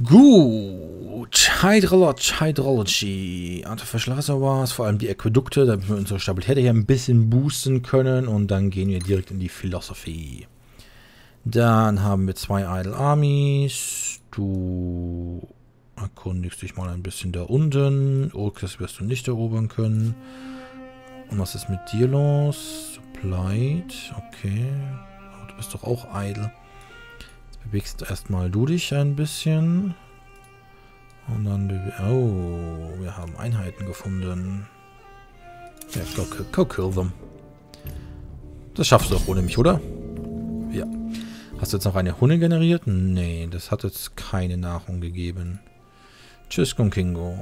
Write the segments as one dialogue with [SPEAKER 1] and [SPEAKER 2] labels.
[SPEAKER 1] Gut. Hydrology. Artificial Reservoirs, vor allem die Aquädukte, damit wir unsere Stabilität hier ein bisschen boosten können. Und dann gehen wir direkt in die Philosophy. Dann haben wir 2 Idle Armies. Du erkundigst dich mal ein bisschen da unten. Orks wirst du nicht erobern können. Und was ist mit dir los? Supplied. Okay. Aber du bist doch auch idle. Jetzt bewegst erstmal du dich ein bisschen. Und dann... Oh, wir haben Einheiten gefunden. Ja, go kill them. Das schaffst du doch ohne mich, oder? Ja. Hast du jetzt noch eine Hunde generiert? Nee, das hat jetzt keine Nahrung gegeben. Tschüss, Konkingo.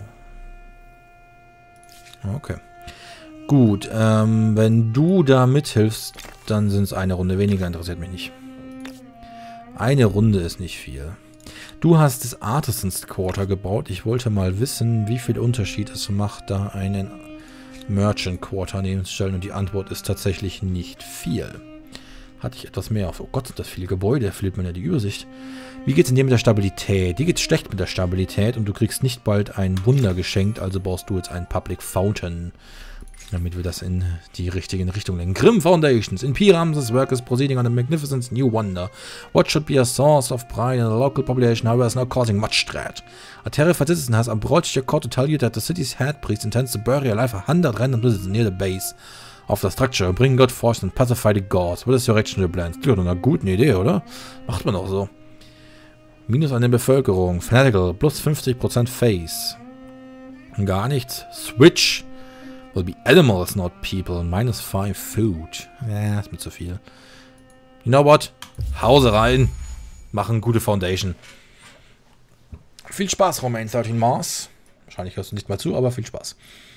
[SPEAKER 1] Okay. Gut, wenn du da mithilfst, dann sind es eine Runde weniger, interessiert mich nicht. Eine Runde ist nicht viel. Du hast das Artisans Quarter gebaut. Ich wollte mal wissen, wie viel Unterschied es macht, da einen Merchant Quarter nebenzustellen. Und die Antwort ist tatsächlich nicht viel. Hatte ich etwas mehr auf. Oh Gott, sind das viele Gebäude. Da verliert man ja die Übersicht. Wie geht es denn dir mit der Stabilität? Die geht schlecht mit der Stabilität und du kriegst nicht bald ein Wunder geschenkt. Also baust du jetzt einen Public Fountain. Damit wir das in die richtigen Richtungen lenken. Grimm Foundations. In P. Ramses' work is proceeding on a magnificent new wonder. What should be a source of pride in the local population, however, is now causing much dread. A terrified citizen has approached your court to tell you that the city's head priest intends to bury alive 100 random visitors near the base of the structure, bring God forth and pacify the gods. What is your action plan? Das ist doch eine gute Idee, oder? Macht man auch so. Minus an der Bevölkerung. Fanatical. Plus 50% Face. Gar nichts. Switch. Will be animals, not people. Minus 5 Food. Ja, ist mir zu viel. You know what? Hause rein. Machen gute Foundation. Viel Spaß, Romain 13 Mars. Wahrscheinlich hörst du nicht mal zu, aber viel Spaß.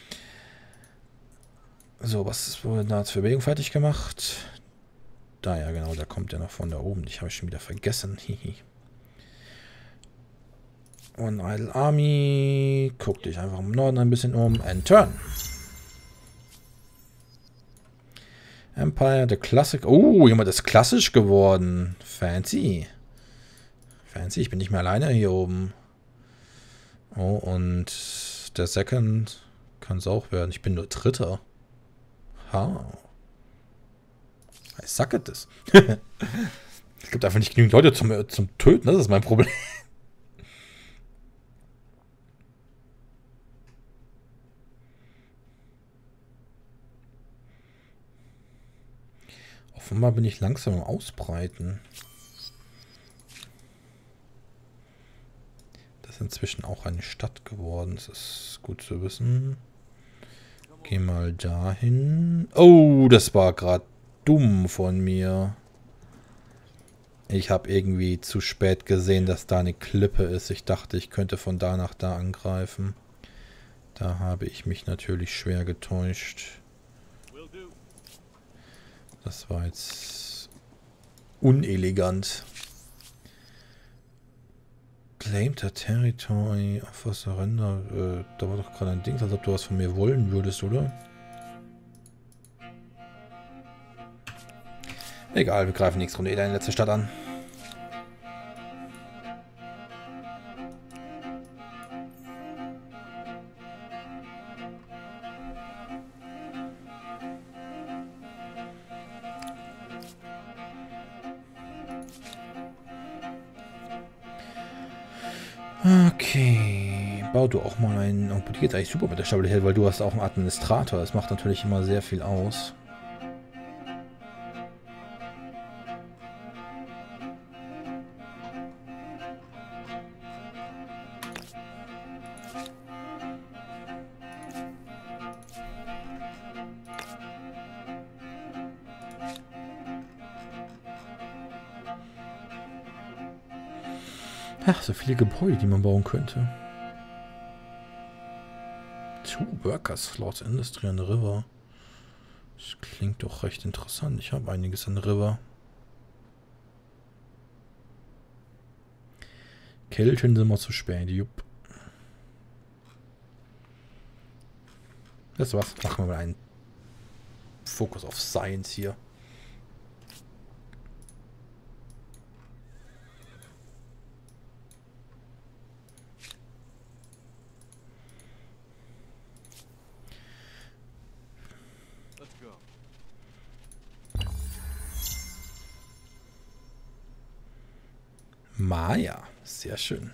[SPEAKER 1] So, was wurde da zur Bewegung fertig gemacht? Da, ja genau, da kommt ja noch von da oben. Die habe ich schon wieder vergessen. One Idle Army. Guck dich einfach im Norden ein bisschen um. And turn. Empire, the Classic. Oh, jemand ist klassisch geworden. Fancy. Fancy, ich bin nicht mehr alleine hier oben. Oh, und der Second kann es auch werden. Ich bin nur Dritter. Ha. I suck at this. Es gibt einfach nicht genügend Leute zum Töten, das ist mein Problem. Offenbar bin ich langsam am Ausbreiten. Das ist inzwischen auch eine Stadt geworden. Das ist gut zu wissen. Geh mal dahin. Oh, das war gerade dumm von mir. Ich habe irgendwie zu spät gesehen, dass da eine Klippe ist. Ich dachte, ich könnte von da nach da angreifen. Da habe ich mich natürlich schwer getäuscht. Das war jetzt unelegant. Claimed a territory, offer surrender. Da war doch gerade ein Ding, als ob du was von mir wollen würdest, oder? Egal, wir greifen nächste Runde deine letzte Stadt an. Okay, bau du auch mal einen... Oh, die geht eigentlich super mit der Stabilität, weil du hast auch einen Administrator. Das macht natürlich immer sehr viel aus. Ach, so viele Gebäude, die man bauen könnte. 2 Workers Slots, Industry and River. Das klingt doch recht interessant. Ich habe einiges an River. Kelten sind wir zu spät, jupp. Das war's. Machen wir mal einen Fokus auf Science hier. Maya. Sehr schön.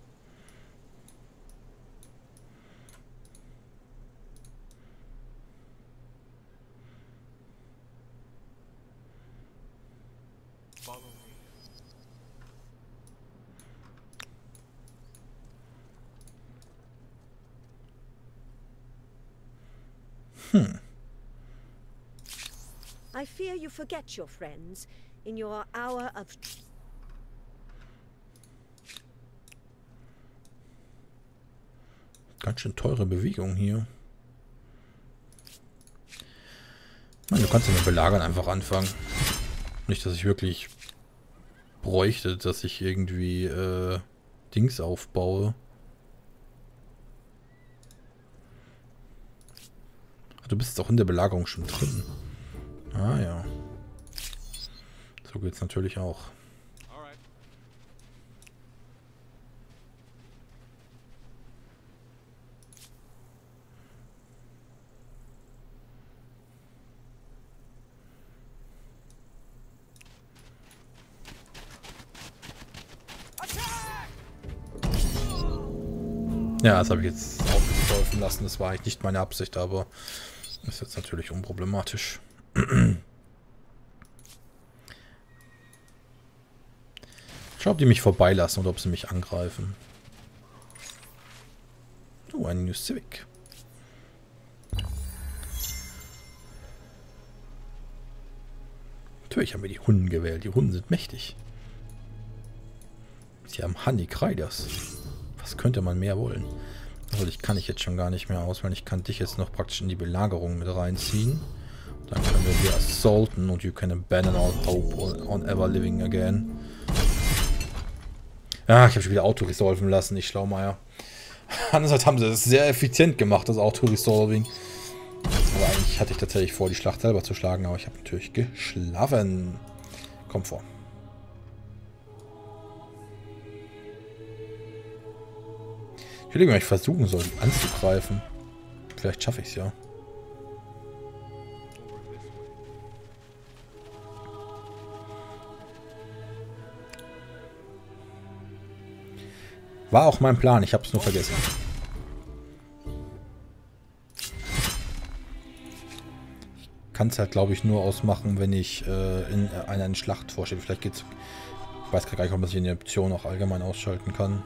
[SPEAKER 2] I fear you forget your friends in your hour of...
[SPEAKER 1] Ganz schön teure Bewegung hier. Man, du kannst ja mit Belagern einfach anfangen. Nicht, dass ich wirklich bräuchte, dass ich irgendwie Dings aufbaue. Du bist auch in der Belagerung schon drin. Ah ja. So geht's natürlich auch. Ja, das habe ich jetzt aufgeholfen lassen. Das war eigentlich nicht meine Absicht, aber ist jetzt natürlich unproblematisch. Schau, ob die mich vorbeilassen oder ob sie mich angreifen. Oh, ein New Civic. Natürlich haben wir die Hunden gewählt. Die Hunden sind mächtig. Sie haben Honey Riders. Was könnte man mehr wollen? Also ich kann ich jetzt schon gar nicht mehr auswählen. Ich kann dich jetzt noch praktisch in die Belagerung mit reinziehen. Dann können wir die assaulten und you can abandon all hope on ever living again. Ja, ich habe schon wieder Auto-Resolven lassen, ich Schlaumeier. Andererseits haben sie das sehr effizient gemacht, das Auto-Resolving. Aber eigentlich hatte ich tatsächlich vor, die Schlacht selber zu schlagen, aber ich habe natürlich geschlafen. Komm vor. Ich überlege mal, ich versuchen soll, die anzugreifen. Vielleicht schaffe ich es ja. War auch mein Plan, ich habe es nur vergessen. Ich kann es halt, glaube ich, nur ausmachen, wenn ich in einer Schlacht vorstehe. Vielleicht geht's. Ich weiß gar nicht, ob man sich in der Option auch allgemein ausschalten kann.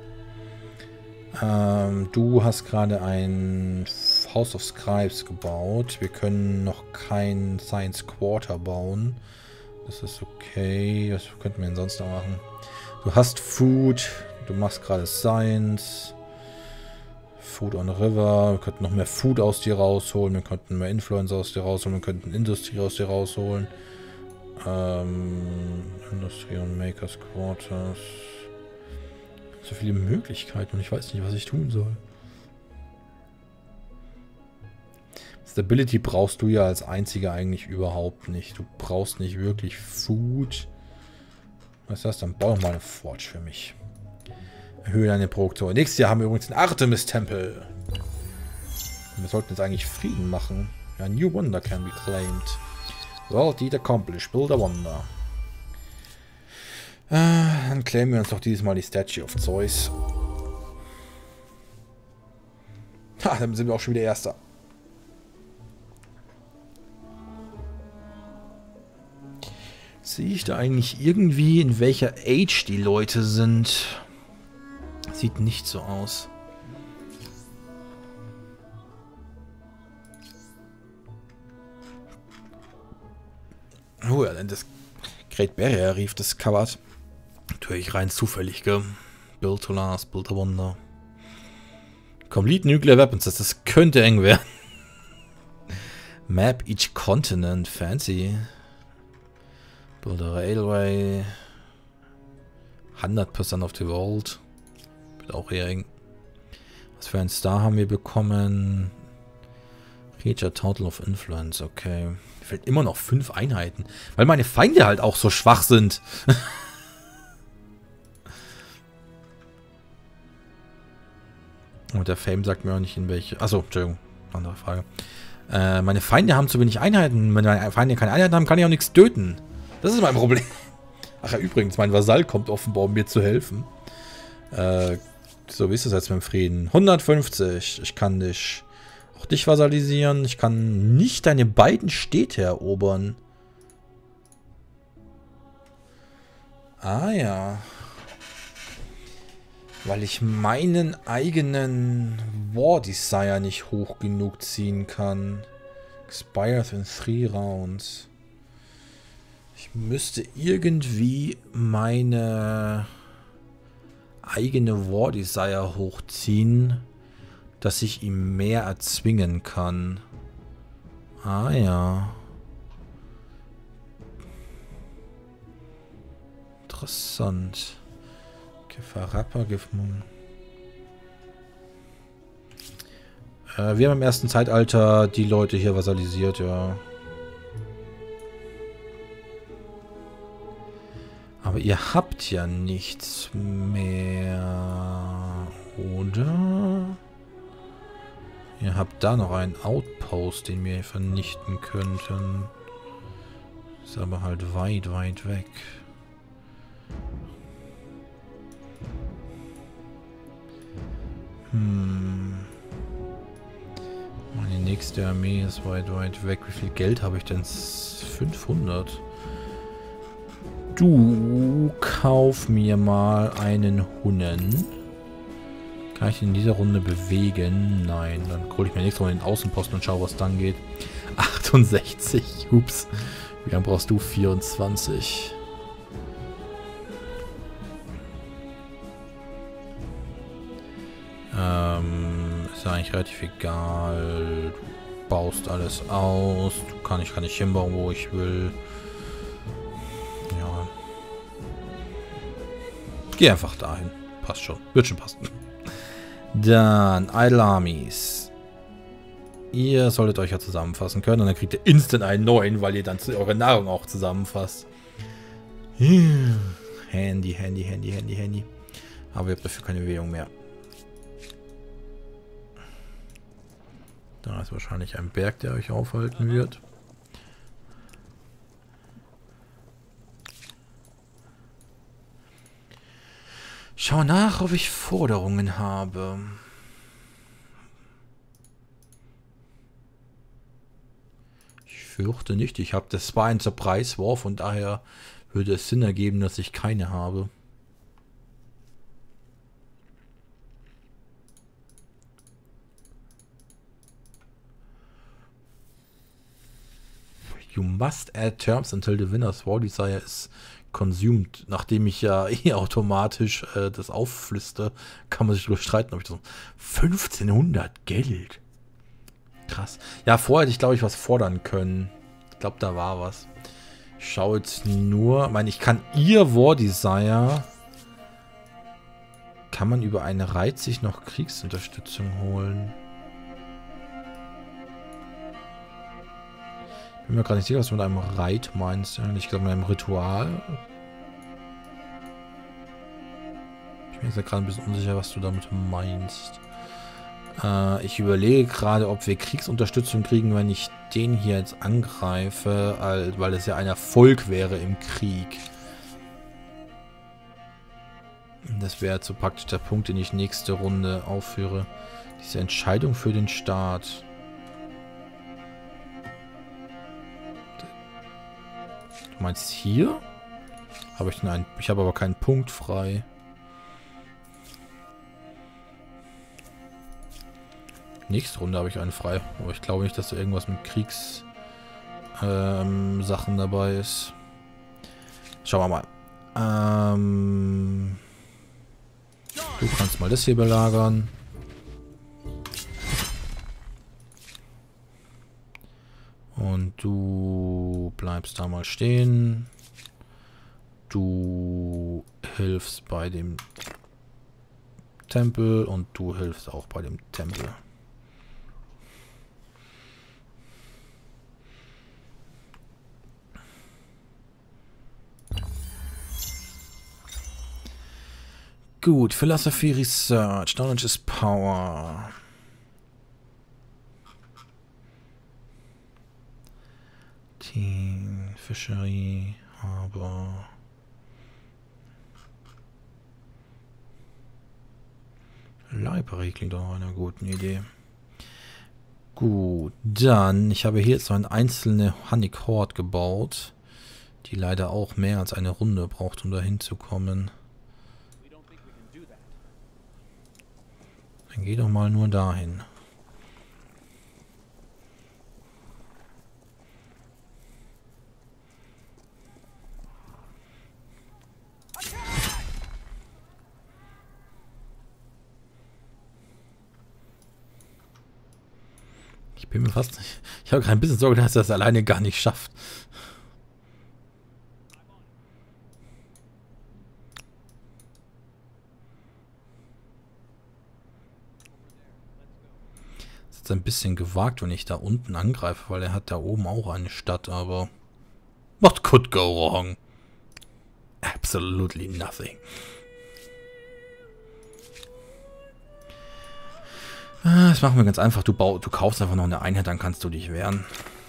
[SPEAKER 1] Du hast gerade ein House of Scribes gebaut. Wir können noch kein Science Quarter bauen. Das ist okay. Was könnten wir denn sonst noch machen? Du hast Food. Du machst gerade Science. Food on River. Wir könnten noch mehr Food aus dir rausholen. Wir könnten mehr Influence aus dir rausholen. Wir könnten Industrie aus dir rausholen. Industrie und Makers Quarters. So viele Möglichkeiten und ich weiß nicht, was ich tun soll. Stability brauchst du ja als einziger eigentlich überhaupt nicht. Du brauchst nicht wirklich Food. Was ist das? Dann bau doch mal eine Forge für mich. Erhöhe deine Produktion. Nächstes Jahr haben wir übrigens den Artemis-Tempel. Wir sollten jetzt eigentlich Frieden machen. Ja, New Wonder can be claimed. Well, deed accomplished. Build a wonder. Dann claimen wir uns doch dieses Mal die Statue of Zeus. Ha, dann sind wir auch schon wieder Erster. Sehe ich da eigentlich irgendwie, in welcher Age die Leute sind? Sieht nicht so aus. Oh ja, denn das Great Barrier Reef discovered. Natürlich rein zufällig, gell? Build to last, build a wonder. Complete Nuclear Weapons, das könnte eng werden. Map each continent, fancy. Build a railway. 100% of the world. Wird auch eher eng. Was für ein Star haben wir bekommen? Reach a total of influence, okay. Mir fehlt immer noch 5 Einheiten. Weil meine Feinde halt auch so schwach sind. Und der Fame sagt mir auch nicht in welche... Achso, Entschuldigung. Andere Frage. Meine Feinde haben zu wenig Einheiten. Wenn meine Feinde keine Einheiten haben, kann ich auch nichts töten. Das ist mein Problem. Ach ja, übrigens, mein Vasall kommt offenbar, um mir zu helfen. So, wie ist das jetzt mit dem Frieden? 150. Ich kann auch dich vasallisieren. Ich kann nicht deine beiden Städte erobern. Ah ja. Weil ich meinen eigenen War Desire nicht hoch genug ziehen kann. Expires in 3 Rounds. Ich müsste irgendwie meine eigene War Desire hochziehen, dass ich ihm mehr erzwingen kann. Ah ja. Interessant. Gefarappa, Giftmund. Wir haben im ersten Zeitalter die Leute hier vasalisiert, ja. Aber ihr habt ja nichts mehr, oder? Ihr habt da noch einen Outpost, den wir vernichten könnten. Ist aber halt weit, weit weg. Meine nächste Armee ist weit, weit weg. Wie viel Geld habe ich denn? 500. Du kauf mir mal einen Hunnen. Kann ich in dieser Runde bewegen? Nein. Dann hole ich mir nächste Runde den Außenposten und schaue, was dann geht. 68. Ups. Wie lange brauchst du? 24. Ist eigentlich relativ egal. Du baust alles aus. Ich kann nicht hinbauen, wo ich will. Ja. Geh einfach dahin. Passt schon. Wird schon passen. Dann Idle Armies. Ihr solltet euch ja zusammenfassen können und dann kriegt ihr instant einen neuen, weil ihr dann eure Nahrung auch zusammenfasst. Handy, Handy, Handy, Handy, Handy. Aber ihr habt dafür keine Währung mehr. Da ist wahrscheinlich ein Berg, der euch aufhalten wird. Schau nach, ob ich Forderungen habe. Ich fürchte nicht. Ich habe das war ein Surprise War, von daher würde es Sinn ergeben, dass ich keine habe. You must add terms until the winner's War Desire is consumed. Nachdem ich ja automatisch das aufflüster, kann man sich darüber streiten, ob ich das 1500 Geld. Krass. Ja, vorher hätte ich, glaube ich, was fordern können. Ich glaube, da war was. Ich schaue jetzt nur. Ich meine, ich kann ihr War Desire. Kann man über eine Reiz sich noch Kriegsunterstützung holen? Ich bin mir gerade nicht sicher, was du mit einem Reit meinst. Ich glaube, mit einem Ritual. Ich bin jetzt ja gerade ein bisschen unsicher, was du damit meinst. Ich überlege gerade, ob wir Kriegsunterstützung kriegen, wenn ich den hier jetzt angreife, weil es ja ein Erfolg wäre im Krieg. Das wäre so praktisch der Punkt, den ich nächste Runde aufführe. Diese Entscheidung für den Staat. Du meinst hier? Habe ich denn einen? Ich habe aber keinen Punkt frei. Nächste Runde habe ich einen frei. Aber ich glaube nicht, dass da irgendwas mit Sachen dabei ist. Schauen wir mal. Du kannst mal das hier belagern. Und du bleibst da mal stehen. Du hilfst bei dem Tempel und du hilfst auch bei dem Tempel. Gut, Philosophy Research, Knowledge is Power. Team, Fishery, Harbor. Library klingt doch einer guten Idee. Gut, dann, ich habe hier jetzt noch eine einzelne Honeyc Horde gebaut, die leider auch mehr als eine Runde braucht, um da hinzukommen. Dann geh doch mal nur dahin. Ich bin mir fast nicht... Ich habe gerade ein bisschen Sorge, dass er das alleine gar nicht schafft. Das ist jetzt ein bisschen gewagt, wenn ich da unten angreife, weil er hat da oben auch eine Stadt, aber... What could go wrong? Absolutely nothing. Das machen wir ganz einfach. Du kaufst einfach noch eine Einheit, dann kannst du dich wehren.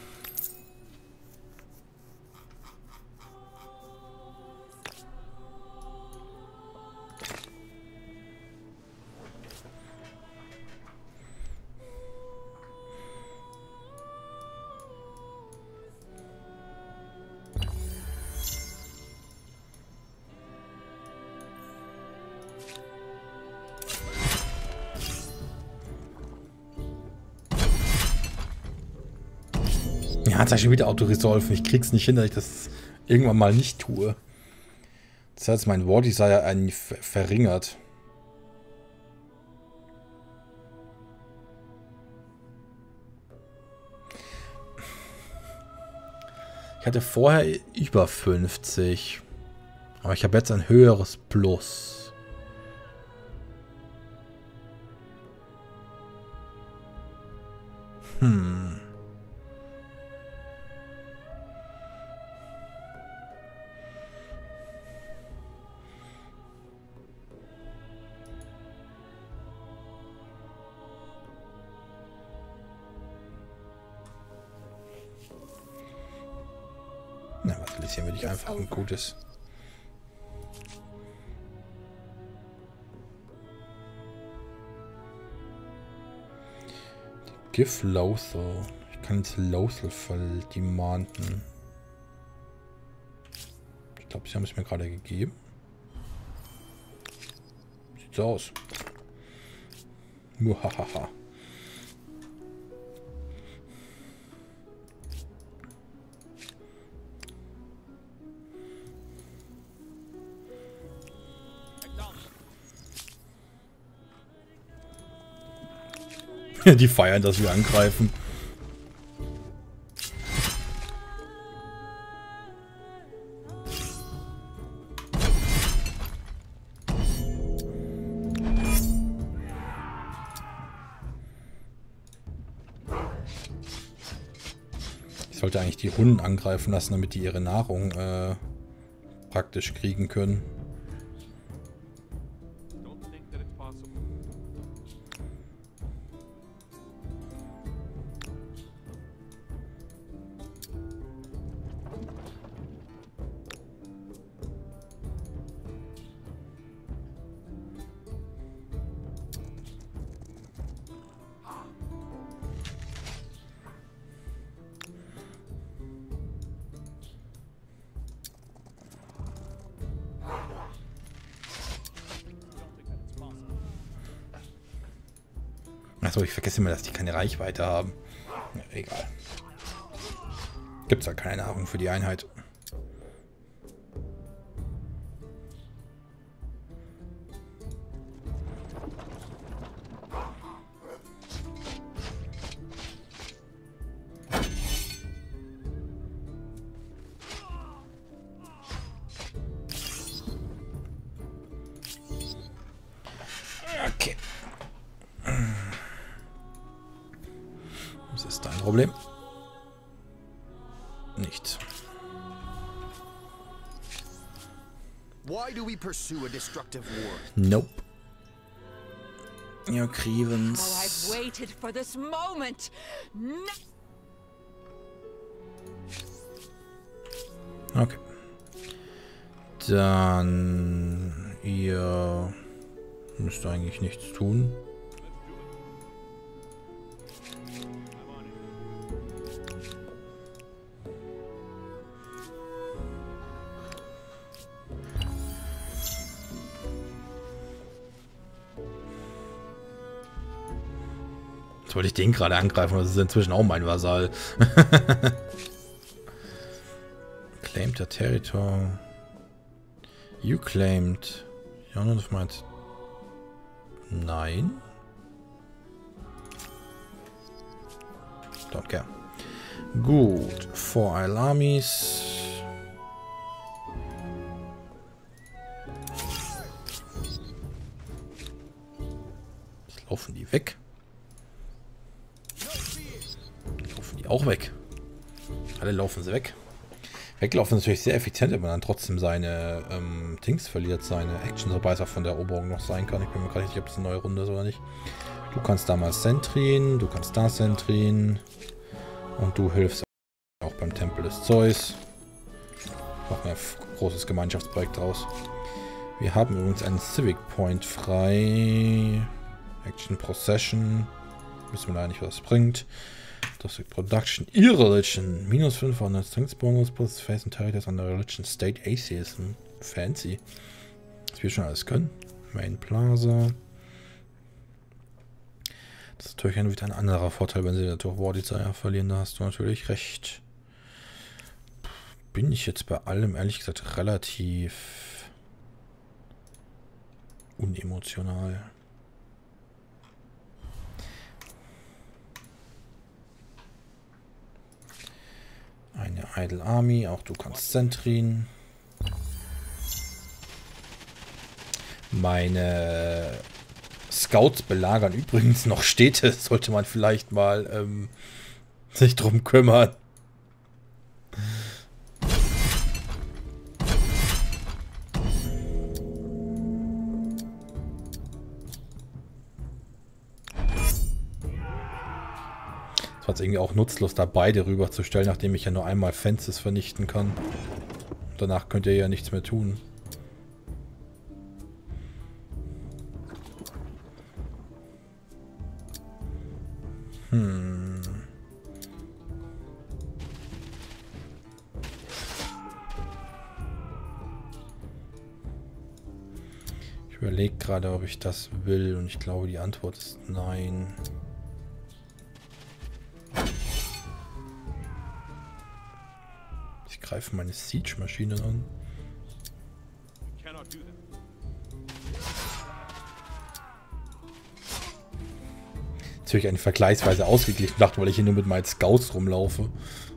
[SPEAKER 1] Ja, jetzt habe ich schon wieder Auto-Resolve. Ich krieg's nicht hin, dass ich das irgendwann mal nicht tue. Das heißt, mein War Desire eigentlich verringert. Ich hatte vorher über 50. Aber ich habe jetzt ein höheres Plus. Na, was lese hier wirklich einfach ein gutes. Give Lothal. Ich kann jetzt Lothal demanden. Ich glaube, sie haben es mir gerade gegeben. Sieht so aus. Muhahaha. Die feiern, dass wir angreifen. Ich sollte eigentlich die Hunden angreifen lassen, damit die ihre Nahrung praktisch kriegen können. Achso, ich vergesse immer, dass die keine Reichweite haben. Ja, egal. Gibt's halt keine Nahrung für die Einheit. Okay. Was ist dein Problem? Nichts.
[SPEAKER 3] Why do we pursue a destructive war?
[SPEAKER 1] Nope. Your
[SPEAKER 4] Oh,
[SPEAKER 1] grievance.
[SPEAKER 4] I've waited for this moment.
[SPEAKER 1] Okay. Dann ihr Müsste eigentlich nichts tun. Jetzt wollte ich den gerade angreifen, das ist inzwischen auch mein Vasall. Claimed der Territory. You claimed. Ja, nur das meint. Nein. Don't care. Gut. 4 Isle Armies. Jetzt laufen die weg. Laufen die auch weg. Alle laufen sie weg. Weglaufen ist natürlich sehr effizient, wenn man dann trotzdem seine Dings verliert, seine Action, sobald es auch von der Eroberung noch sein kann. Ich bin mir gerade nicht sicher, ob es eine neue Runde ist oder nicht. Du kannst da mal Sentrien, du kannst da Sentrien und du hilfst auch beim Tempel des Zeus. Machen wir ein großes Gemeinschaftsprojekt draus. Wir haben übrigens einen Civic Point frei. Action Procession. Wissen wir leider nicht, was das bringt. Das ist Production. Irreligion. Minus 500 Strength Bonus plus Face and Territories on the Religion State Atheism. Fancy. Das wir schon alles können. Main Plaza. Das ist natürlich wieder ein anderer Vorteil, wenn sie durch War Desire verlieren. Da hast du natürlich recht. Bin ich jetzt bei allem, ehrlich gesagt, relativ unemotional. Eine Idle Army, auch du kannst Sentrien. Meine Scouts belagern übrigens noch Städte, sollte man vielleicht mal sich drum kümmern. Es war jetzt irgendwie auch nutzlos, da beide rüberzustellen, nachdem ich ja nur einmal Fences vernichten kann. Danach könnt ihr ja nichts mehr tun. Ich überlege gerade, ob ich das will, und ich glaube, die Antwort ist nein. Ich greife meine Siege-Maschinen an. Natürlich eine vergleichsweise ausgeglichene Nacht, weil ich hier nur mit meinen Scouts rumlaufe.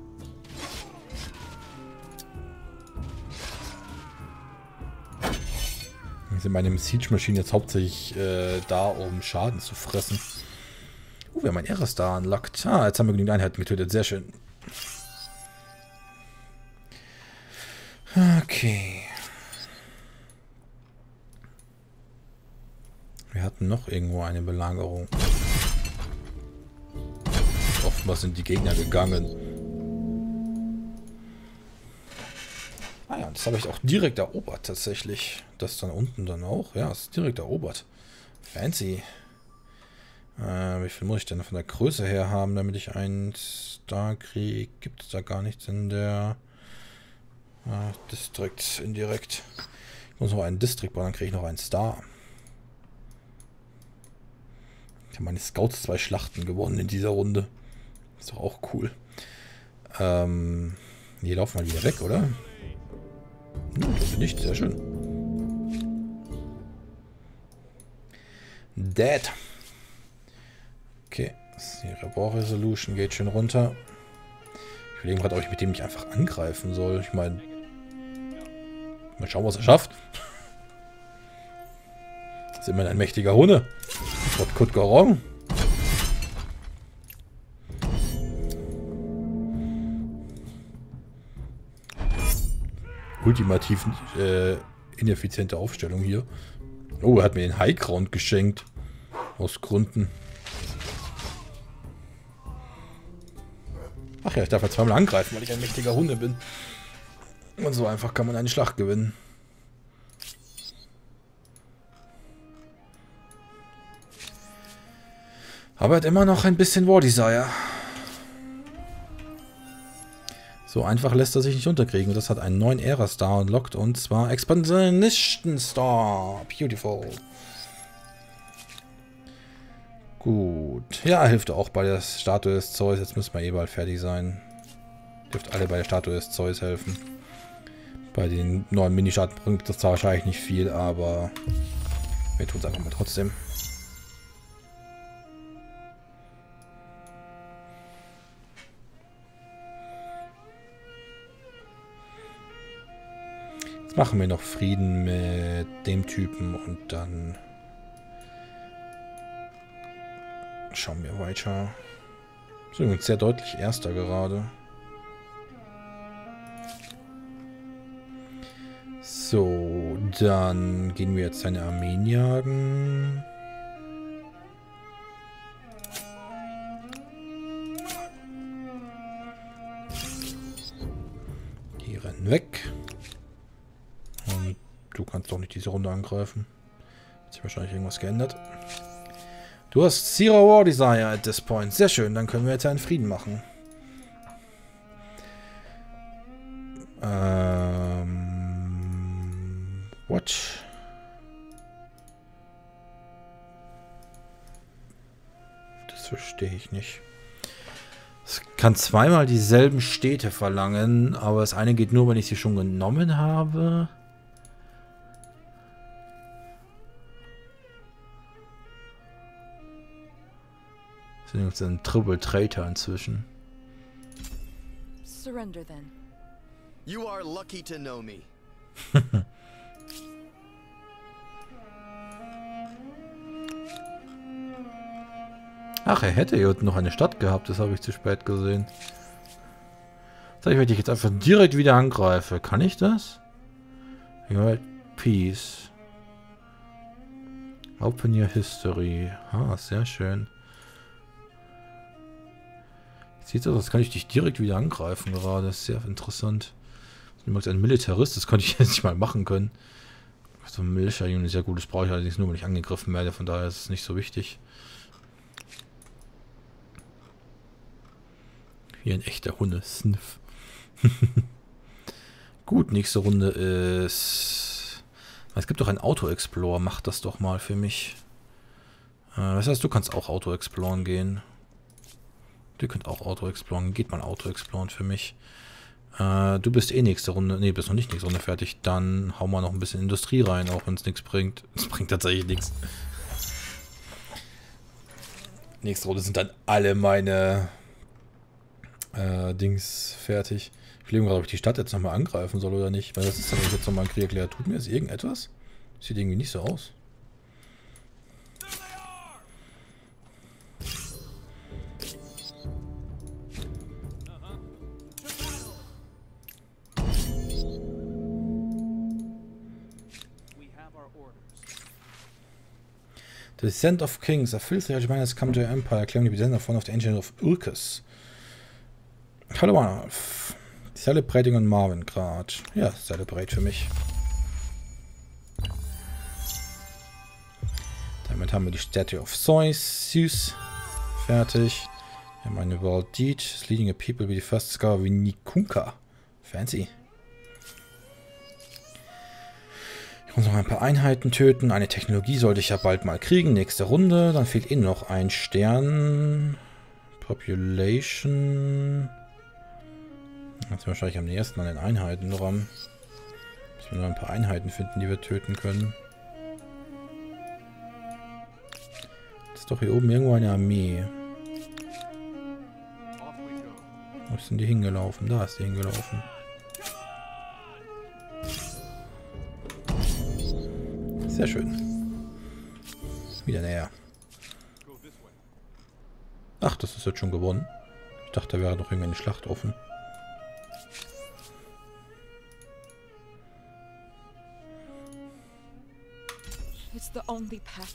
[SPEAKER 1] Sind meine Siege-Maschinen jetzt hauptsächlich da, um Schaden zu fressen. Wir haben ein Erestar unlocked. Ah, jetzt haben wir genügend Einheiten getötet. Sehr schön. Okay. Wir hatten noch irgendwo eine Belagerung. Offenbar sind die Gegner gegangen. Ah ja, das habe ich auch direkt erobert tatsächlich. Das dann unten dann auch. Ja, es ist direkt erobert. Fancy. Wie viel muss ich denn von der Größe her haben, damit ich einen Star kriege? Gibt es da gar nichts in der District indirekt. Ich muss noch einen District bauen, dann kriege ich noch einen Star. Ich habe meine Scouts 2 Schlachten gewonnen in dieser Runde. Ist doch auch cool. Hier laufen wir wieder weg, oder? Das nicht, sehr schön. Dead. Okay, die War Resolution geht schön runter. Ich überlege gerade, ob ich mit dem nicht einfach angreifen soll. Ich meine, mal schauen, was er schafft. Das ist immerhin ein mächtiger Hunde. Gott Kut Gorong. Ultimativ ineffiziente Aufstellung hier. Oh, er hat mir den High Ground geschenkt. Aus Gründen. Ach ja, ich darf ja zweimal angreifen, weil ich ein mächtiger Hunde bin. Und so einfach kann man eine Schlacht gewinnen. Aber er hat immer noch ein bisschen War Desire. So einfach lässt er sich nicht unterkriegen. Und das hat einen neuen Ära-Star unlockt. Und zwar Expansionisten Star. Beautiful. Gut. Ja, hilft auch bei der Statue des Zeus. Jetzt müssen wir eh bald fertig sein. Dürft alle bei der Statue des Zeus helfen. Bei den neuen Minischaden bringt das zwar wahrscheinlich nicht viel, aber wir tun es einfach mal trotzdem. Jetzt machen wir noch Frieden mit dem Typen und dann schauen wir weiter. Ist übrigens sehr deutlich erster gerade. So, dann gehen wir jetzt seine Armeen jagen. Die rennen weg. Und du kannst doch nicht diese Runde angreifen. Hat sich wahrscheinlich irgendwas geändert. Du hast Zero War Desire at this point. Sehr schön, dann können wir jetzt einen Frieden machen. What? Das verstehe ich nicht. Es kann zweimal dieselben Städte verlangen, aber das eine geht nur, wenn ich sie schon genommen habe. Das sind jetzt ein Triple Traitor inzwischen.
[SPEAKER 4] Surrender then.
[SPEAKER 3] You are lucky to know me.
[SPEAKER 1] Ach, er hätte hier unten noch eine Stadt gehabt, das habe ich zu spät gesehen. Sag ich, wenn ich jetzt einfach direkt wieder angreife, kann ich das? Ja, Peace. Open your history. Ah, sehr schön. Sieht so aus, als kann ich dich direkt wieder angreifen gerade. Das ist sehr interessant. Du bist ein Militarist, das konnte ich jetzt nicht mal machen können. So ein Militia-Unit ist ja gut, das brauche ich allerdings nur, wenn ich angegriffen werde, von daher ist es nicht so wichtig. Wie ein echter Hunde-Sniff. Gut, nächste Runde ist... Es gibt doch ein Auto-Explorer, mach das doch mal für mich. Das heißt, du kannst auch Auto-Exploren gehen. Du könnt auch Auto-Exploren, geht mal Auto-Exploren für mich. Du bist eh nächste Runde, nee, bist noch nicht nächste Runde fertig. Dann hauen wir noch ein bisschen Industrie rein, auch wenn es nichts bringt. Es bringt tatsächlich nichts. Nächste Runde sind dann alle meine Dings fertig. Ich überlege gerade, ob ich die Stadt jetzt nochmal angreifen soll oder nicht. Weil das ist, wenn ich jetzt nochmal einen Krieg erkläre. Tut mir das irgendetwas? Sieht irgendwie nicht so aus. The Descent of Kings. A filthy regiment has come to your empire, claiming to be descended of one of the ancient of Urkus. Hallo Alf. Celebrating on Marvingrad. Ja, Celebrate für mich. Damit haben wir die Statue of Zeus fertig. Wir haben eine World Deed. Leading a people wie die first Scar wie Nikunka. Fancy. Ich muss noch ein paar Einheiten töten. Eine Technologie sollte ich ja bald mal kriegen. Nächste Runde. Dann fehlt eh noch ein Stern. Population. Das ist wahrscheinlich am nächsten an den Einheiten dran. Müssen wir noch ein paar Einheiten finden, die wir töten können. Das ist doch hier oben irgendwo eine Armee. Wo ist denn die hingelaufen? Da ist die hingelaufen. Sehr schön. Wieder näher. Ach, das ist jetzt schon gewonnen. Ich dachte, da wäre noch irgendeine Schlacht offen.
[SPEAKER 4] It's the only path.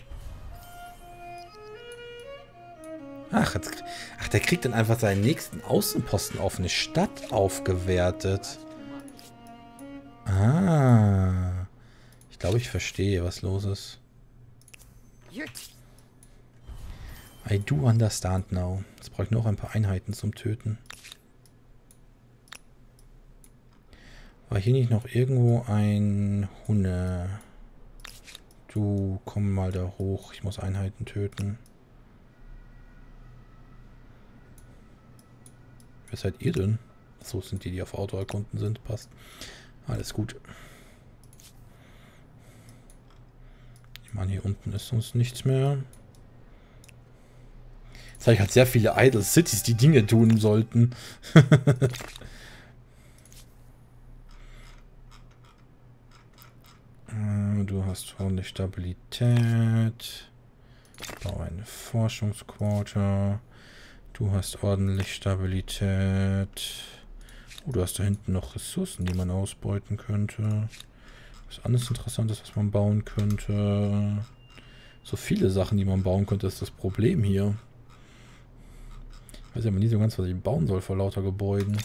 [SPEAKER 1] Ach, der kriegt dann einfach seinen nächsten Außenposten auf eine Stadt aufgewertet. Ah. Ich glaube, ich verstehe, was los ist. I do understand now. Jetzt brauche ich noch ein paar Einheiten zum Töten. War hier nicht noch irgendwo ein Hunde? Du, komm mal da hoch. Ich muss Einheiten töten. Wer seid ihr denn? So sind die auf Auto erkunden sind. Passt. Alles gut. Ich meine, hier unten ist sonst nichts mehr. Jetzt habe ich halt sehr viele Idle Cities, die Dinge tun sollten. Du hast ordentlich Stabilität. Bau eine Forschungsquarter. Du hast ordentlich Stabilität. Oh, du hast da hinten noch Ressourcen, die man ausbeuten könnte. Was anderes Interessantes, was man bauen könnte. So viele Sachen, die man bauen könnte, ist das Problem hier. Ich weiß aber nie so ganz, was ich bauen soll vor lauter Gebäuden.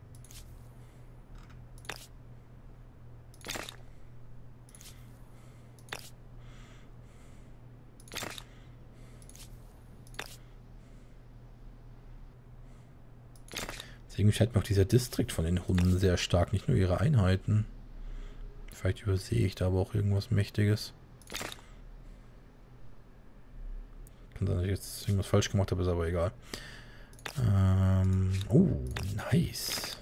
[SPEAKER 1] Deswegen scheint mir auch dieser Distrikt von den Hunden sehr stark, nicht nur ihre Einheiten. Vielleicht übersehe ich da aber auch irgendwas Mächtiges. Kann sein, dass ich jetzt irgendwas falsch gemacht habe, ist aber egal. Oh, nice.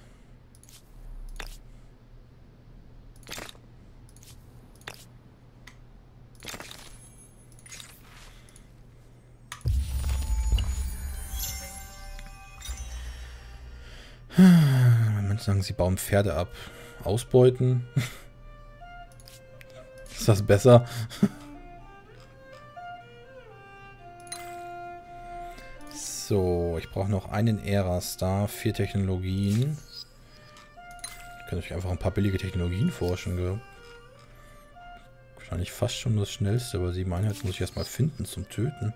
[SPEAKER 1] Manche sagen, sie bauen Pferde ab. Ausbeuten? Ist das besser? So, ich brauche noch einen Ära-Star, 4 Technologien. Ich kann natürlich einfach ein paar billige Technologien forschen, gell? Wahrscheinlich fast schon das Schnellste, aber 7 Einheiten muss ich erstmal finden zum Töten.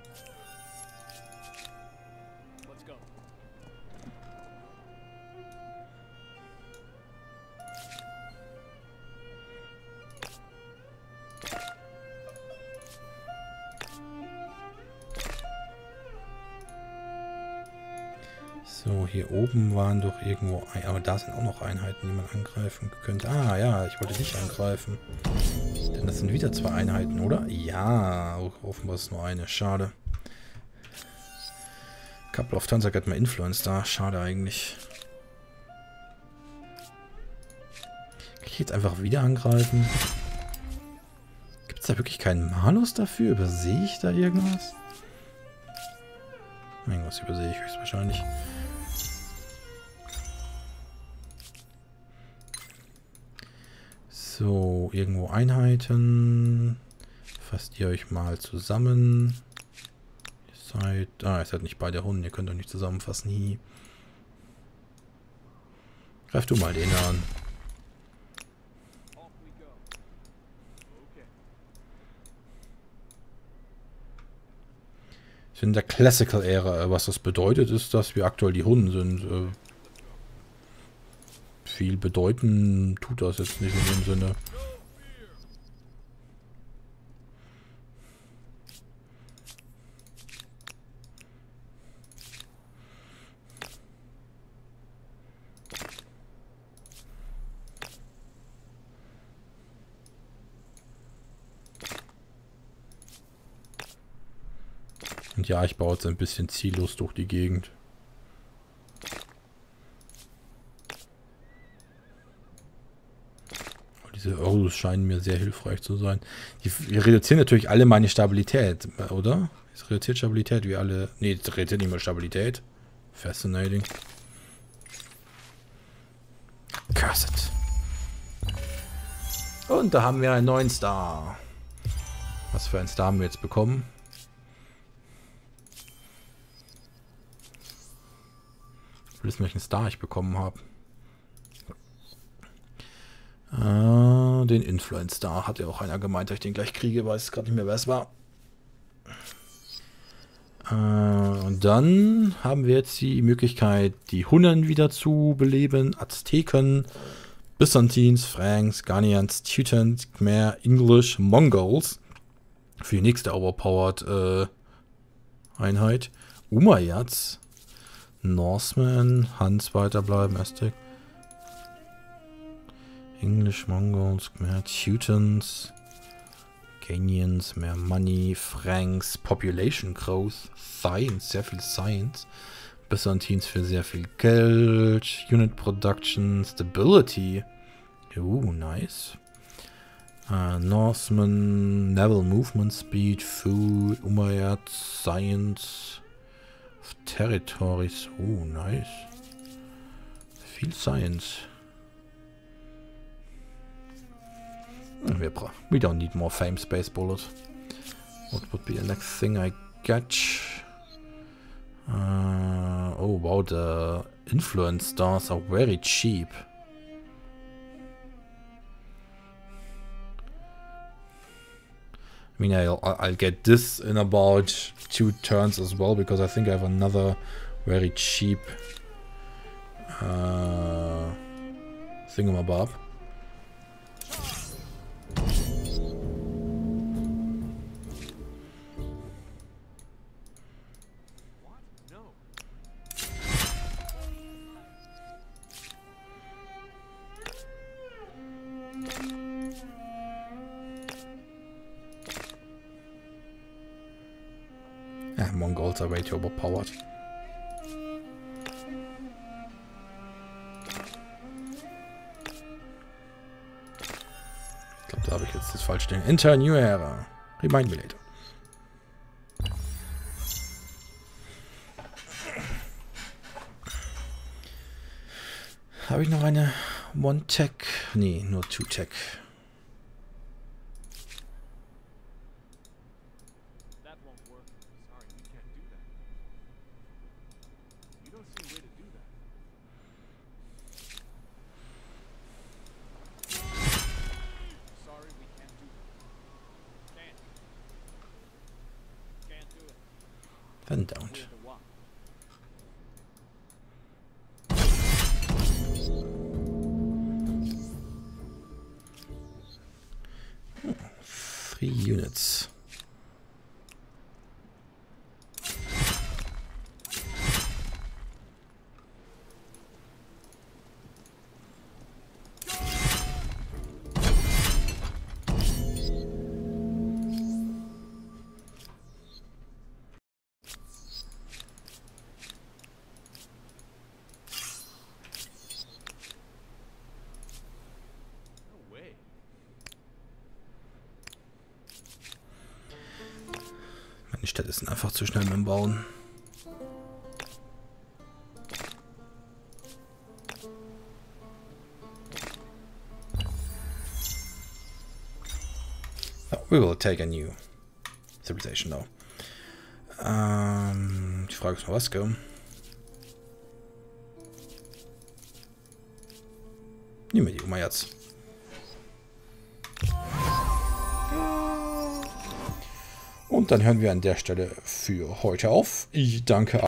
[SPEAKER 1] So, hier oben waren doch irgendwo... Aber da sind auch noch Einheiten, die man angreifen könnte. Ah, ja, ich wollte dich angreifen. Denn das sind wieder 2 Einheiten, oder? Ja, offenbar ist es nur eine. Schade. Couple of Turns, I got my Influence da. Schade eigentlich. Kann ich jetzt einfach wieder angreifen? Gibt es da wirklich keinen Malus dafür? Übersehe ich da irgendwas? Irgendwas übersehe ich höchstwahrscheinlich. So, irgendwo Einheiten. Fasst ihr euch mal zusammen. Ihr seid nicht bei der Hunden, ihr könnt euch nicht zusammenfassen. Hi. Greif du mal den an. In der Classical-Ära, was das bedeutet, ist, dass wir aktuell die Hunden sind. Viel bedeuten tut das jetzt nicht in dem Sinne. Und ja, ich baue jetzt ein bisschen ziellos durch die Gegend. Diese Earls scheinen mir sehr hilfreich zu sein. Die reduzieren natürlich alle meine Stabilität, oder? Es reduziert Stabilität wie alle... Ne, es reduziert nicht mal Stabilität. Fascinating. Cursed. Und da haben wir einen neuen Star. Was für einen Star haben wir jetzt bekommen? Ich will wissen, welchen Star ich bekommen habe. Den Influence Star hat ja auch einer gemeint, dass ich den gleich kriege, weiß gerade nicht mehr, wer es war. Und dann haben wir jetzt die Möglichkeit, die Hunnen wieder zu beleben, Azteken, Byzantines, Franks, Ghanaians, Teutons, Khmer, English, Mongols. Für die nächste overpowered Einheit. Umayyads. Norsemen. Hans weiterbleiben. Aztec. English, Mongols, mehr Teutons. Kenyans, mehr Money. Franks. Population Growth. Science, sehr viel Science. Byzantines für sehr viel Geld. Unit Production. Stability. Nice. Norsemen, Naval Movement Speed, Food, Umayyad, Science, Territories. Nice. Viel Science. We don't need more fame, Space Bullet. What would be the next thing I catch? Oh wow, the influence stars are very cheap. I mean, I'll get this in about 2 turns as well, because I think I have another very cheap thingamabob. Mongols are way too overpowered. Ich glaube, da habe ich jetzt das falsche Ding. Enter New Era. Remind me later. Habe ich noch eine One-Tech? Nee, nur Two-Tech. Then don't. Oh, 3 units. Die Städte sind einfach zu schnell mit dem Bauen. Oh, we will take a new civilization now. Die Frage ist noch was, gell? Nehmen wir die Umayyads. Und dann hören wir an der Stelle für heute auf. Ich danke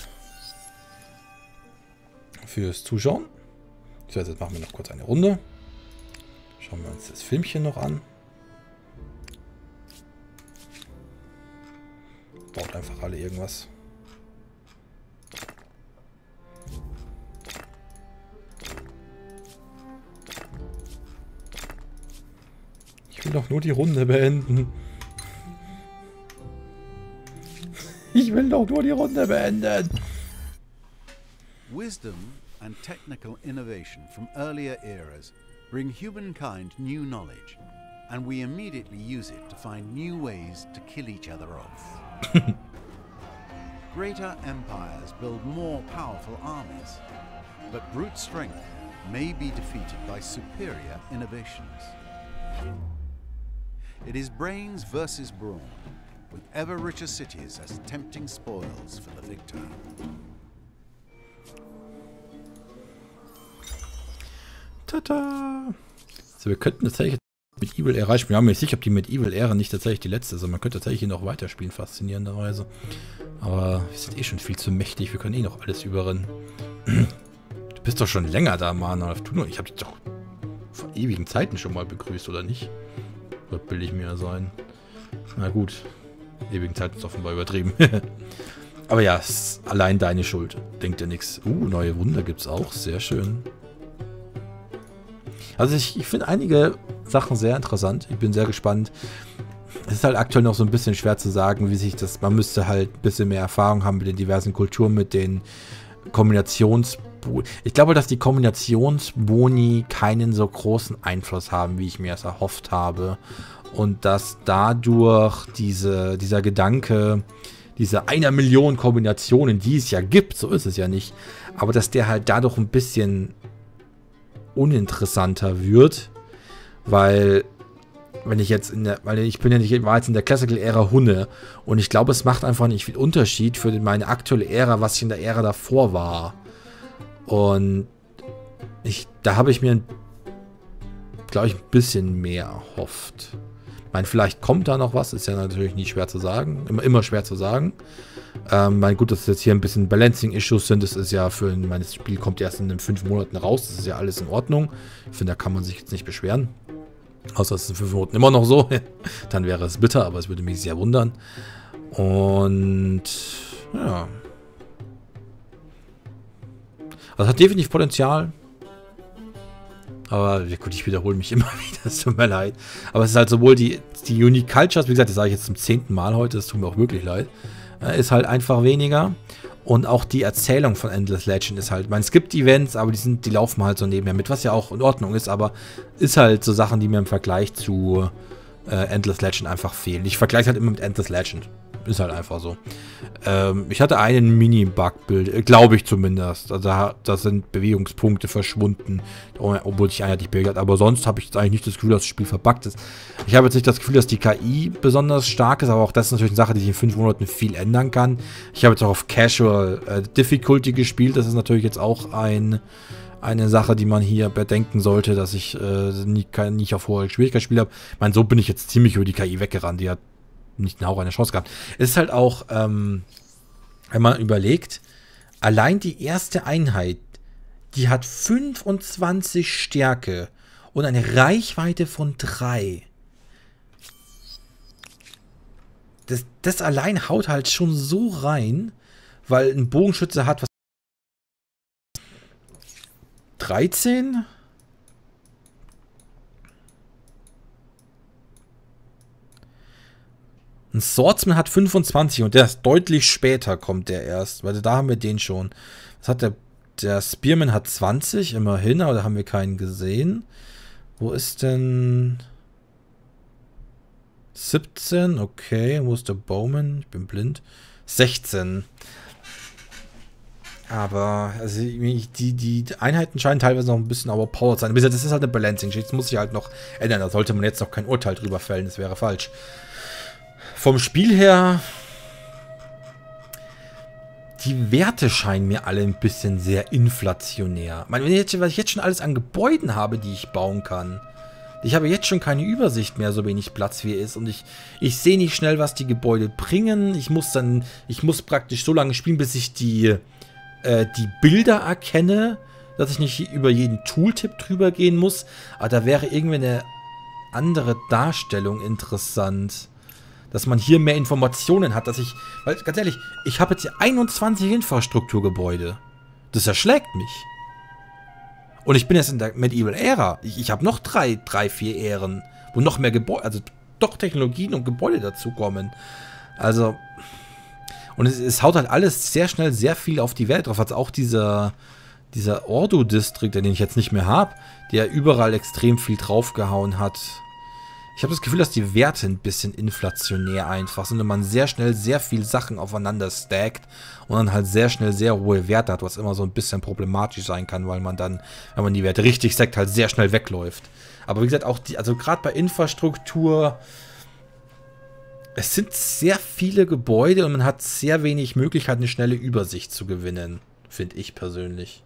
[SPEAKER 1] fürs Zuschauen. So, jetzt machen wir noch kurz eine Runde. Schauen wir uns das Filmchen noch an. Baut einfach alle irgendwas. Ich will doch nur die Runde beenden. Ich will doch nur die Runde beenden.
[SPEAKER 5] Wisdom and technical innovation from earlier eras bring humankind new knowledge, and we immediately use it to find new ways to kill each other off. Greater empires build more powerful armies, but brute strength may be defeated by superior innovations. It is brains versus brawn, with ever richer cities as tempting spoils for the victor.
[SPEAKER 1] Tada! So, wir könnten tatsächlich mit Evil Era spielen. Ich bin mir nicht sicher, ob die mit Evil Era nicht tatsächlich die letzte ist. Also man könnte tatsächlich hier noch weiterspielen, faszinierenderweise. Aber wir sind eh schon viel zu mächtig. Wir können eh noch alles überrennen. Du bist doch schon länger da, Manolf. Ich habe dich doch vor ewigen Zeiten schon mal begrüßt, oder nicht? Wird billig mir sein. Na gut. ewigen Zeit ist offenbar übertrieben. Aber ja, ist allein deine Schuld. Denkt dir nichts. Neue Wunder gibt's auch. Sehr schön. Also ich finde einige Sachen sehr interessant. Ich bin sehr gespannt. Es ist halt aktuell noch so ein bisschen schwer zu sagen, wie sich das... Man müsste halt ein bisschen mehr Erfahrung haben mit den diversen Kulturen, mit den Ich glaube, dass die Kombinationsboni keinen so großen Einfluss haben, wie ich mir es erhofft habe. Und dass dadurch dieser Gedanke, diese 1 Million Kombinationen, die es ja gibt, so ist es ja nicht, aber dass der halt dadurch ein bisschen uninteressanter wird, weil wenn ich jetzt weil ich war jetzt in der Classical-Ära Hunne und ich glaube, es macht einfach nicht viel Unterschied für meine aktuelle Ära, was ich in der Ära davor war. Und da habe ich mir, glaube ich, ein bisschen mehr erhofft. Ich meine, vielleicht kommt da noch was, ist ja natürlich nicht schwer zu sagen, immer schwer zu sagen. Mein gut, dass jetzt hier ein bisschen Balancing-Issues sind, das ist ja mein Spiel kommt erst in den 5 Monaten raus, das ist ja alles in Ordnung. Ich finde, da kann man sich jetzt nicht beschweren. Außer es ist in 5 Monaten immer noch so, dann wäre es bitter, aber es würde mich sehr wundern. Und ja. Also hat definitiv Potenzial. Aber ja gut, ich wiederhole mich immer wieder, es tut mir leid. Aber es ist halt sowohl die Unique Cultures, wie gesagt, das sage ich jetzt zum 10. Mal heute, es tut mir auch wirklich leid, ist halt einfach weniger. Und auch die Erzählung von Endless Legend ist halt, es gibt Events, aber die laufen halt so nebenher mit, was ja auch in Ordnung ist, aber ist halt so Sachen, die mir im Vergleich zu Endless Legend einfach fehlen. Ich vergleiche halt immer mit Endless Legend. Ist halt einfach so. Ich hatte einen Mini-Bug-Bild, glaube ich zumindest. Also da sind Bewegungspunkte verschwunden, obwohl ich einheitlich bewegt habe. Aber sonst habe ich jetzt eigentlich nicht das Gefühl, dass das Spiel verbuggt ist. Ich habe jetzt nicht das Gefühl, dass die KI besonders stark ist, aber auch das ist natürlich eine Sache, die sich in 5 Monaten viel ändern kann. Ich habe jetzt auch auf Casual Difficulty gespielt. Das ist natürlich jetzt auch eine Sache, die man hier bedenken sollte, dass ich nicht auf hoher Schwierigkeit spiele. Ich meine, so bin ich jetzt ziemlich über die KI weggerannt. Die hat nicht eine Chance gehabt. Es ist halt auch, wenn man überlegt, allein die erste Einheit, die hat 25 Stärke und eine Reichweite von 3. Das allein haut halt schon so rein, weil ein Bogenschütze hat was 13? Ein Swordsman hat 25 und der ist deutlich später, kommt der erst. Weil da haben wir den schon. Was hat der Spearman hat 20, immerhin, aber da haben wir keinen gesehen. Wo ist denn 17? Okay, wo ist der Bowman? Ich bin blind. 16. Aber also die Einheiten scheinen teilweise noch ein bisschen overpowered zu sein. Das ist halt eine Balancing-Geschichte. Das muss sich halt noch ändern. Da sollte man jetzt noch kein Urteil drüber fällen. Das wäre falsch. Vom Spiel her, die Werte scheinen mir alle ein bisschen sehr inflationär. Ich meine, was ich jetzt schon alles an Gebäuden habe, die ich bauen kann. Ich habe jetzt schon keine Übersicht mehr, so wenig Platz wie ist. Und ich sehe nicht schnell, was die Gebäude bringen. Ich muss praktisch so lange spielen, bis ich die Bilder erkenne, dass ich nicht über jeden Tooltip drüber gehen muss. Aber da wäre irgendwie eine andere Darstellung interessant. Dass man hier mehr Informationen hat, weil ganz ehrlich, ich habe jetzt hier 21 Infrastrukturgebäude. Das erschlägt mich. Und ich bin jetzt in der Medieval-Ära. Ich habe noch 3, 4 Ähren, wo noch mehr Gebäude, also doch Technologien und Gebäude dazukommen. Also, und es haut halt alles sehr schnell sehr viel auf die Welt drauf. Also auch dieser Ordu-District, den ich jetzt nicht mehr habe, der überall extrem viel draufgehauen hat. Ich habe das Gefühl, dass die Werte ein bisschen inflationär einfach sind und man sehr schnell sehr viel Sachen aufeinander stackt und dann halt sehr schnell sehr hohe Werte hat, was immer so ein bisschen problematisch sein kann, weil man dann, wenn man die Werte richtig stackt, halt sehr schnell wegläuft. Aber wie gesagt, auch also gerade bei Infrastruktur, es sind sehr viele Gebäude und man hat sehr wenig Möglichkeit, eine schnelle Übersicht zu gewinnen, finde ich persönlich.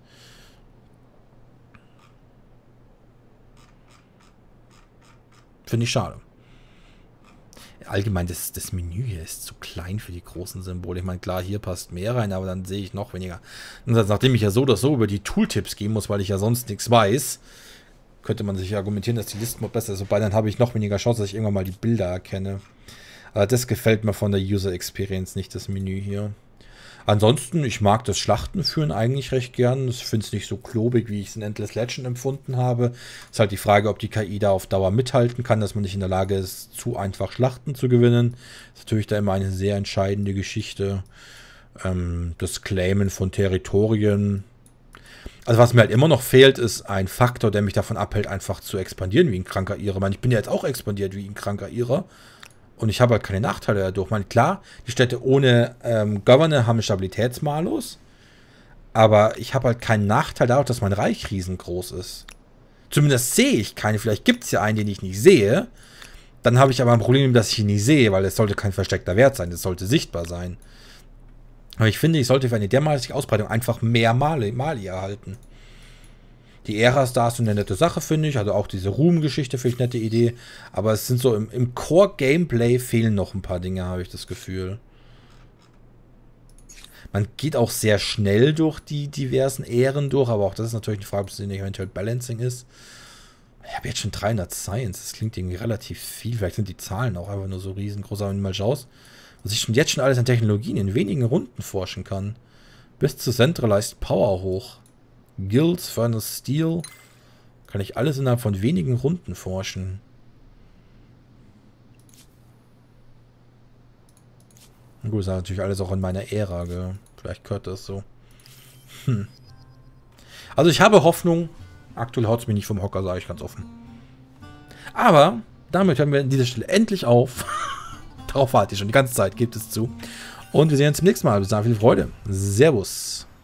[SPEAKER 1] Finde ich schade. Allgemein, das Menü hier ist zu klein für die großen Symbole. Ich meine, klar, hier passt mehr rein, aber dann sehe ich noch weniger. Und nachdem ich ja so oder so über die Tooltips gehen muss, weil ich ja sonst nichts weiß, könnte man sich argumentieren, dass die Listmod besser ist. Wobei, dann habe ich noch weniger Chance, dass ich irgendwann mal die Bilder erkenne. Also das gefällt mir von der User Experience nicht, das Menü hier. Ansonsten, ich mag das Schlachtenführen eigentlich recht gern. Ich finde es nicht so klobig, wie ich es in Endless Legend empfunden habe. Ist halt die Frage, ob die KI da auf Dauer mithalten kann, dass man nicht in der Lage ist, zu einfach Schlachten zu gewinnen. Ist natürlich da immer eine sehr entscheidende Geschichte. Das Claimen von Territorien. Also was mir halt immer noch fehlt, ist ein Faktor, der mich davon abhält, einfach zu expandieren wie ein kranker Ire. Ich meine, ich bin ja jetzt auch expandiert wie ein kranker Ire. Und ich habe halt keine Nachteile dadurch. Ich meine, klar, die Städte ohne Governor haben Stabilitätsmalus. Aber ich habe halt keinen Nachteil dadurch, dass mein Reich riesengroß ist. Zumindest sehe ich keine. Vielleicht gibt es ja einen, den ich nicht sehe. Dann habe ich aber ein Problem, dass ich ihn nicht sehe, weil es sollte kein versteckter Wert sein. Es sollte sichtbar sein. Aber ich finde, ich sollte für eine dermalige Ausbreitung einfach mehr Mali erhalten. Die Ära-Stars sind eine nette Sache, finde ich. Also auch diese Ruhm-Geschichte finde ich eine nette Idee. Aber es sind so im Core-Gameplay fehlen noch ein paar Dinge, habe ich das Gefühl. Man geht auch sehr schnell durch die diversen Ähren durch. Aber auch das ist natürlich eine Frage, ob es eventuell Balancing ist. Ich habe jetzt schon 300 Science. Das klingt irgendwie relativ viel. Vielleicht sind die Zahlen auch einfach nur so riesengroß. Aber wenn du mal schaust, was ich jetzt schon alles an Technologien in wenigen Runden forschen kann. Bis zu Centralized Power hoch. Guilds, Furnace Steel. Kann ich alles innerhalb von wenigen Runden forschen. Und gut, das ist natürlich alles auch in meiner Ära, gell? Vielleicht gehört das so. Also ich habe Hoffnung. Aktuell haut es mich nicht vom Hocker, sage ich ganz offen. Aber damit hören wir an dieser Stelle endlich auf. Darauf warte ich schon die ganze Zeit, gebt es zu. Und wir sehen uns zum nächsten Mal. Bis dann, viel Freude. Servus.